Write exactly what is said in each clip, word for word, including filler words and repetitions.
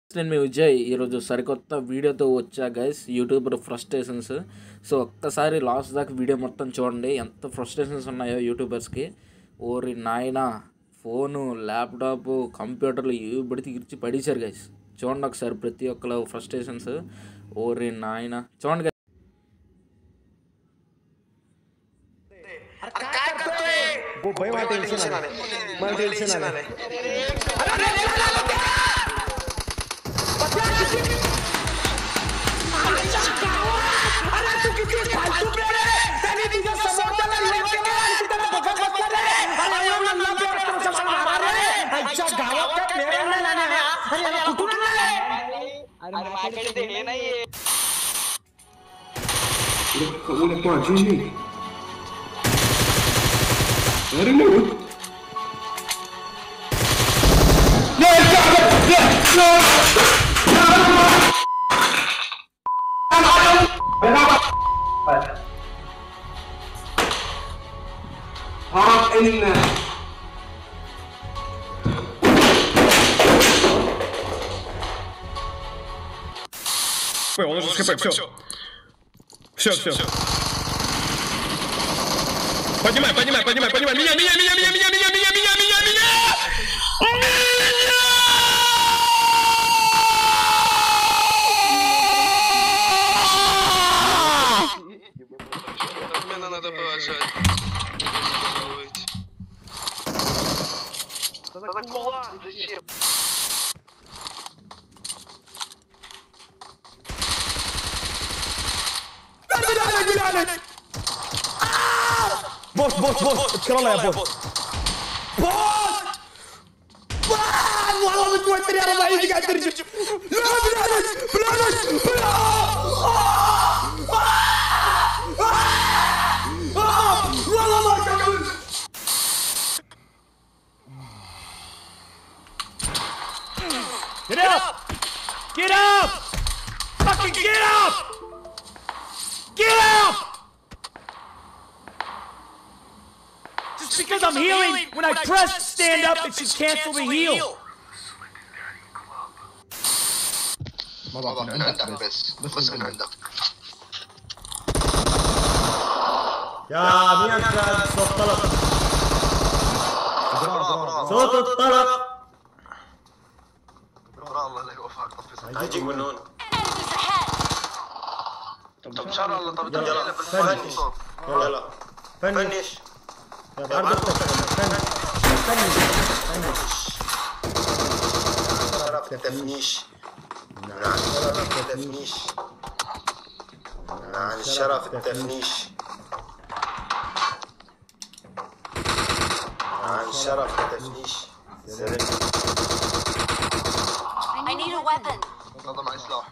నేను మీ విజయ్ ఈరోజు సరికొత్త వీడియోతో వచ్చా గైస్ యూట్యూబర్ ఫ్రస్ట్రేషన్స్. సో ఒక్కసారి లాస్ట్ దాకా వీడియో మొత్తం చూడండి, ఎంత ఫ్రస్ట్రేషన్స్ ఉన్నాయో యూట్యూబర్స్కి. ఓరి నాయన, ఫోను, ల్యాప్టాప్, కంప్యూటర్లు ఇవి పడితే ఇరిచి పడేశారు గైస్. చూడండి ఒకసారి ప్రతి ఒక్కరు ఫ్రస్ట్రేషన్స్. ఓరి నాయన చూడండి గైస్. वो भाई वहाँ टेंशन आने, वहाँ टेंशन आने। अरे तू कितनी फालतू प्लेयर है? तेरी तुझे सपोर्ट करना है कि नहीं? तेरा बकवास मत कर रहे। अरे ये ना ना प्लेयर तुम सब मार रहे हैं। अच्छा गाँव का प्लेयर ना लाने हैं। अरे ये कुटुंब ना है। अरे मार्केट देख लेना ये। ये कौन है पांच ही? अरे नो हाँ इन Ой, он уже скипает, все. Все, все. Поднимай, поднимай, поднимай, поднимай. Меня, меня, меня, меня, меня, меня, меня, меня, меня, меня! Меня надо положить. Да кулак, зачем? بوس بوس بوس اتكل الله يا بوس بوس بوس والله متوتر يا ربع يجي قاعد ترجع لا بلالك بلالك والله ما كمل Get up! Get up! Fucking get up! Get up! Just because I'm healing, when I press stand up, it should cancel the heal. بابا من عندك بس بس من عندك. يا مين كان صوت طلق؟ صوت الطلق. الله لا يوفقك. هيجيك من هون. طب ان شاء الله طب يلا فنش يلا فنش عرض فنش فنش شرف التفنيش نعم شرف التفنيش نعم شرف التفنيش نعم شرف التفنيش I need a weapon. هذا معي سلاح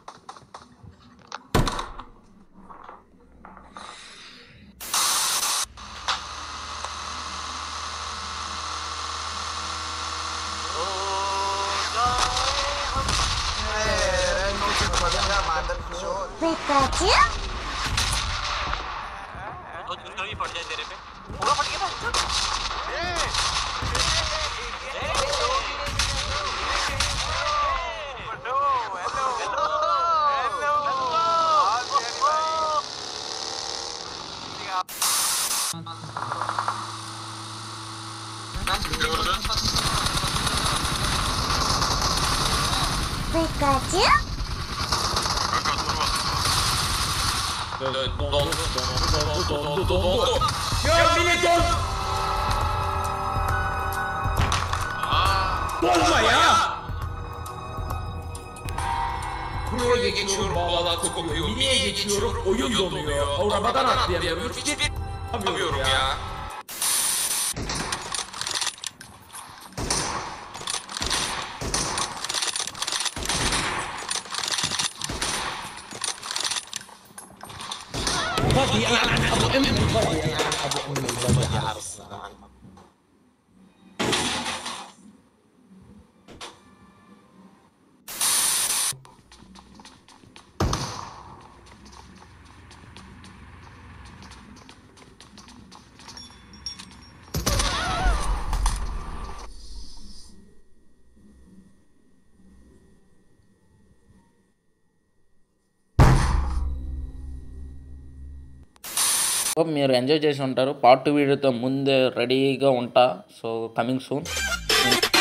Fratations? दो चुनकर भी पड़ जाए तेरे पे पूरा फट गया Fratations? يا ميليتون Dolma ya! Buraya geçiyorum, bağlantı kopuyor. Miniye geçiyorum, oyun donuyor. Arabadan atlayamıyorum. Hiçbir yapamıyorum ya. فاضي عن ابو امي فاضي عن ابو امي فاضي عن الصراحه మీరు ఎంజాయ్ చేసి ఉంటారు. పార్ట్ టూ వీడియోతో ముందే రెడీగా ఉంటా. So coming soon.